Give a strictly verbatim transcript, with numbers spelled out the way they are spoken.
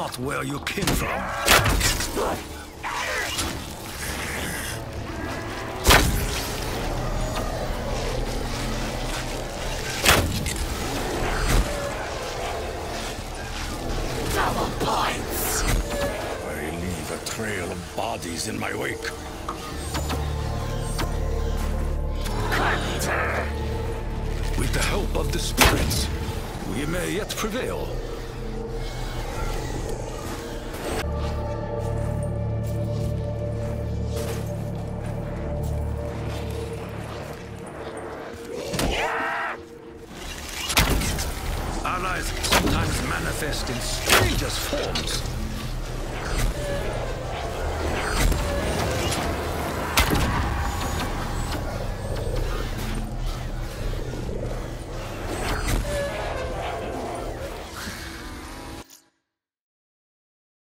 not where you came from. Double points! I leave a trail of bodies in my wake. With the help of the spirits, we may yet prevail. Allies sometimes manifest in strangest forms.